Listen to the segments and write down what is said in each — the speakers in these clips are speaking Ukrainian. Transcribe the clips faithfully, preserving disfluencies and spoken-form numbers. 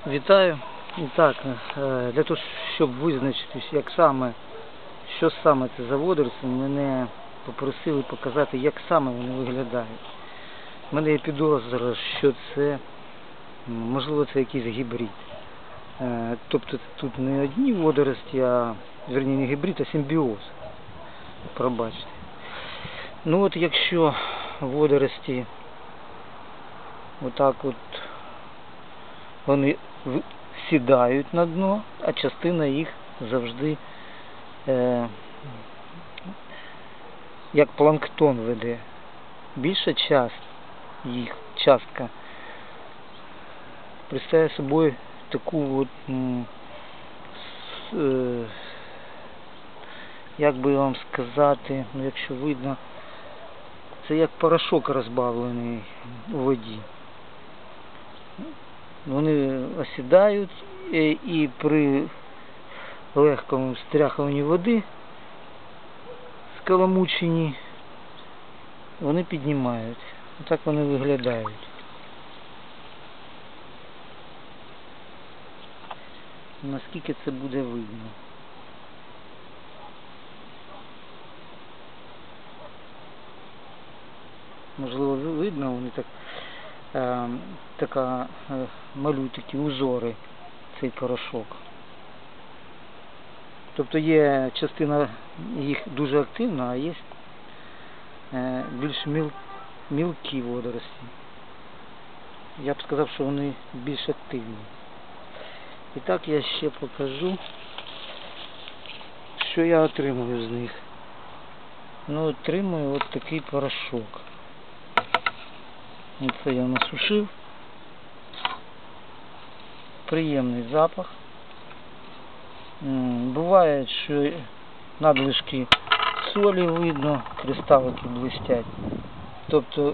Вітаю. І так, для того, щоб визначитись, як саме, що саме це за водорості, мене попросили показати, як саме вони виглядають. У мене є підозра, що це, можливо, це якийсь гібрид. Тобто тут не одні водорості, а, верні, не гібрид, а симбіоз. Пробачте. Ну от якщо водорості отак от вони сідають на дно, а частина їх завжди е, як планктон веде. Більша часть їх, частка представляє собою таку от, м, с, е, як би вам сказати, ну якщо видно, це як порошок розбавлений у воді. Вони осідають і при легкому стряхуванні води, скаламучені, вони піднімають. Отак вони виглядають. Наскільки це буде видно? Можливо, видно, вони так, е, така, е, малюють такі узори, цей порошок. Тобто є частина їх дуже активна, а є е, більш міл, мілкі водорості. Я б сказав, що вони більш активні. І так я ще покажу, що я отримую з них. Ну, отримую от такий порошок. Оце я насушив. Приємний запах. Буває, що надлишки солі видно, кристалики блистять. Тобто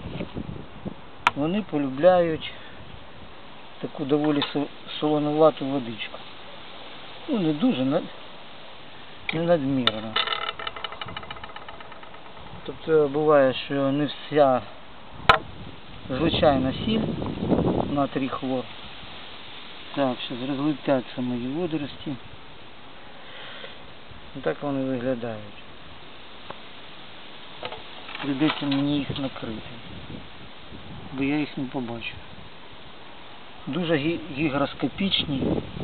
вони полюбляють таку доволі солонувату водичку. Ну, не дуже, не надмірно. Тобто буває, що не вся звичайна сіль, натрій хлор. Так, зараз розлетяться мої водорості. І так вони виглядають. Прийдеться мені їх накрити, бо я їх не побачу. Дуже гігроскопічні.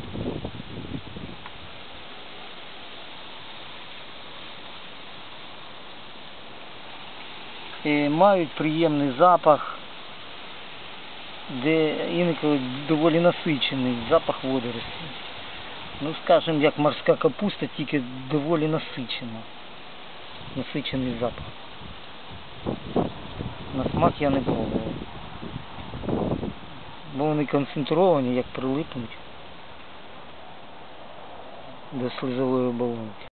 І мають приємний запах, де інколи доволі насичений запах водорості. Ну, скажімо, як морська капуста, тільки доволі насичена. Насичений запах. На смак я не пробував. Бо вони концентровані, як прилипнуть до слизової оболонки.